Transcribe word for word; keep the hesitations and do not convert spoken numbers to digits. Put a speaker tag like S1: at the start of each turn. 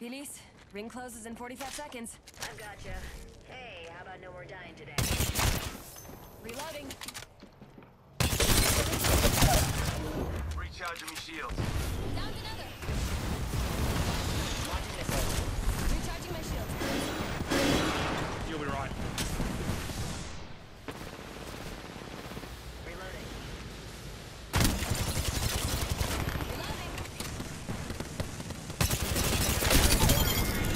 S1: Elise, ring closes in forty-five seconds.
S2: I've gotcha. Hey, how about no more dying today?
S1: Reloading.
S3: Recharging me shields.